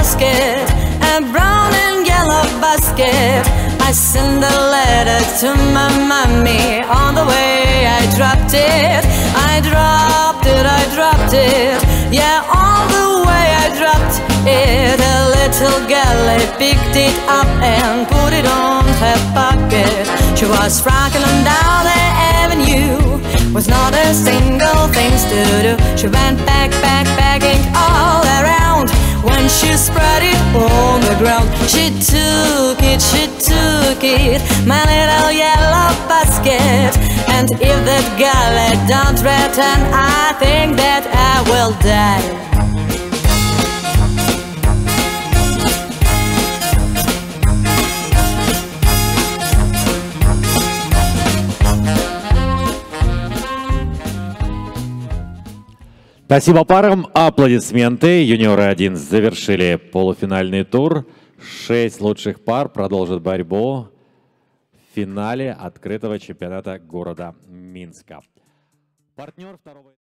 basket, a brown and yellow basket. I sent a letter to my mommy. On the way I dropped it. I dropped it, I dropped it. Yeah, all the way I dropped it. A little girl picked it up and put it on her pocket. She was rocking on down the avenue, was not a single thing to do. She went backpacking all around. When she spread it on the ground, she took it, my little yellow basket. And if that girl don't return, I think that I will die. Спасибо парам. Аплодисменты. Юниоры 1 завершили полуфинальный тур. 6 лучших пар продолжат борьбу в финале открытого чемпионата города Минска. Партнер второго...